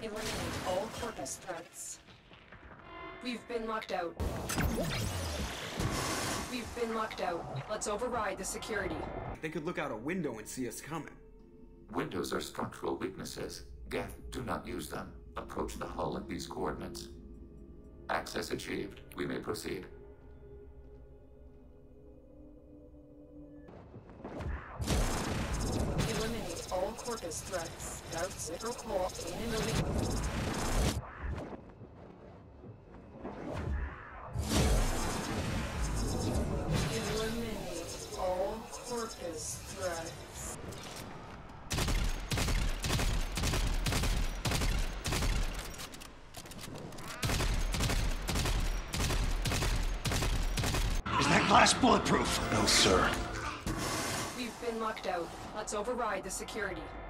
Eliminate all Corpus threats. We've been locked out. We've been locked out. Let's override the security. They could look out a window and see us coming. Windows are structural weaknesses. Geth, do not use them. Approach the hull at these coordinates. Access achieved. We may proceed. Eliminate all Corpus threats. Without zero call in and moving. Eliminate all Corpus threats. Is that glass bulletproof? No, sir. We've been locked out. Let's override the security.